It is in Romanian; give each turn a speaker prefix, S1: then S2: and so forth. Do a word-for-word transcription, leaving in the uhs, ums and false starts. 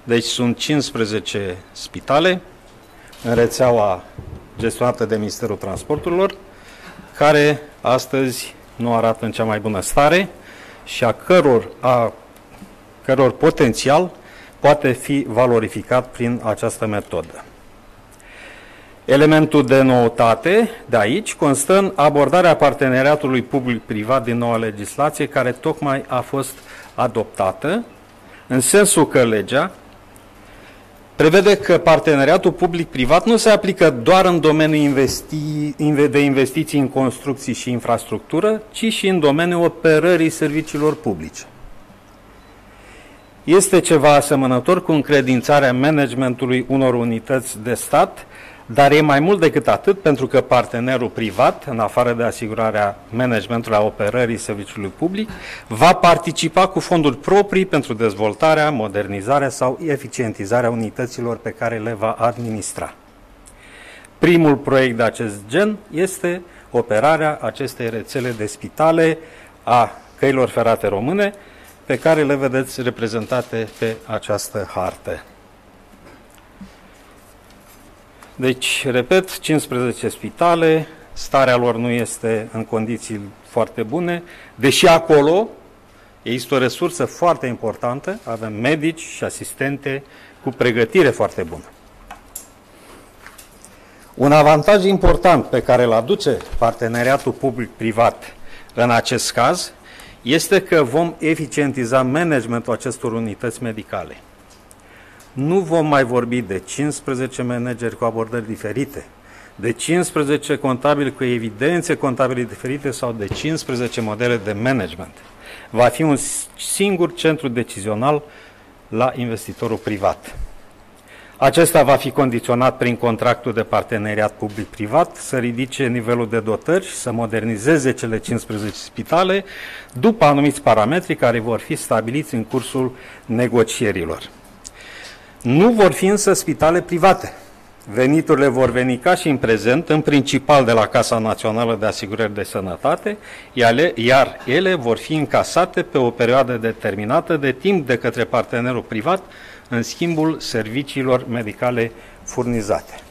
S1: Deci sunt cincisprezece spitale în rețeaua gestionată de Ministerul Transporturilor, care astăzi nu arată în cea mai bună stare și a căror, a căror potențial poate fi valorificat prin această metodă. Elementul de noutate de aici constă în abordarea parteneriatului public-privat din noua legislație, care tocmai a fost adoptată, în sensul că legea prevede că parteneriatul public-privat nu se aplică doar în domeniul investi de investiții în construcții și infrastructură, ci și în domeniul operării serviciilor publice. Este ceva asemănător cu încredințarea managementului unor unități de stat, dar e mai mult decât atât, pentru că partenerul privat, în afară de asigurarea managementului a operării serviciului public, va participa cu fonduri proprii pentru dezvoltarea, modernizarea sau eficientizarea unităților pe care le va administra. Primul proiect de acest gen este operarea acestei rețele de spitale a căilor ferate române, pe care le vedeți reprezentate pe această hartă. Deci, repet, cincisprezece spitale, starea lor nu este în condiții foarte bune, deși acolo există o resursă foarte importantă, avem medici și asistente cu pregătire foarte bună. Un avantaj important pe care îl aduce parteneriatul public-privat în acest caz este că vom eficientiza managementul acestor unități medicale. Nu vom mai vorbi de cincisprezece manageri cu abordări diferite, de cincisprezece contabili cu evidențe contabile diferite sau de cincisprezece modele de management. Va fi un singur centru decizional la investitorul privat. Acesta va fi condiționat prin contractul de parteneriat public-privat să ridice nivelul de dotări și să modernizeze cele cincisprezece spitale după anumiți parametri care vor fi stabiliți în cursul negocierilor. Nu vor fi însă spitale private. Veniturile vor veni ca și în prezent, în principal de la Casa Națională de Asigurări de Sănătate, iar ele vor fi încasate pe o perioadă determinată de timp de către partenerul privat în schimbul serviciilor medicale furnizate.